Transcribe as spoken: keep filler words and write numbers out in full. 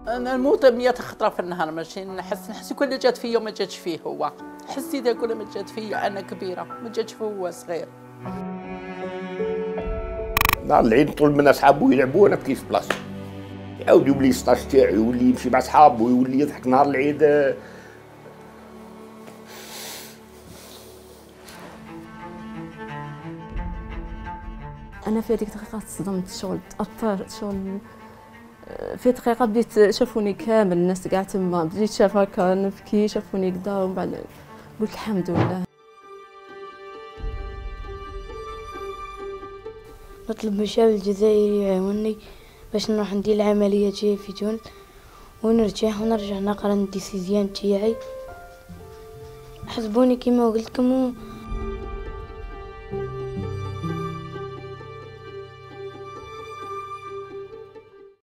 انا نموت مية خطره في النهار، ماشي نحس نحس كل جات فيا وما جاتش فيه هو. حسي اذا كل ما جات فيا انا كبيره ما جاتش فيه هو صغير. نهار العيد طول من اصحابو يلعبوا وانا بكيف بلاصتو، يعاود يولي ستاج تاعي يولي يمشي مع صحابو يولي يضحك نهار العيد. انا في هذيك الدقيقه تصدمت، شغل تاثرت، شغل في دقيقه بديت شافوني كامل الناس كاع تما، بديت شاف هكا نبكي شافوني كدا ومن بعد قلت الحمد لله. نطلب من الشعب الجزائري يعاوني باش نروح ندير العمليه تاعي في تونس ونرجع ونرجع نقرا الديسيزيون تاعي. حسبوني كيما قلت لكم